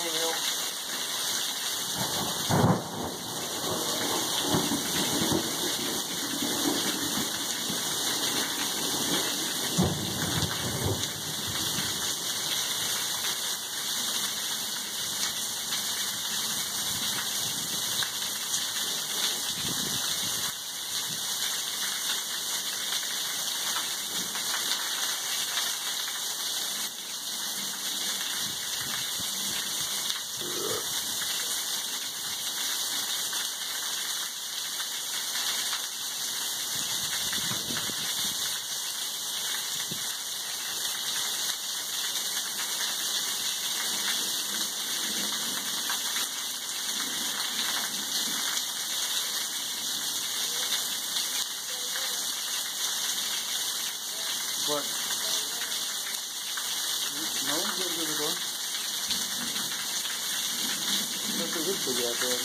What? No, I'm going to the door. That's a good big out there.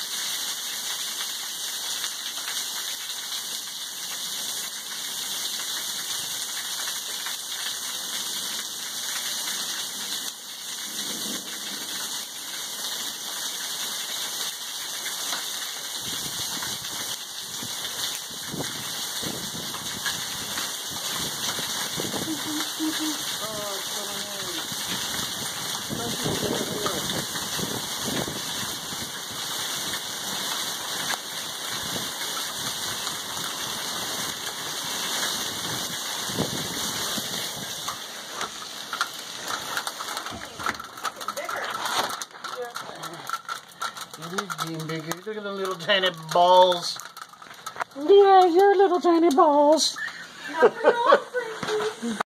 It is getting bigger. Look at the little tiny balls. Yeah, your little tiny balls.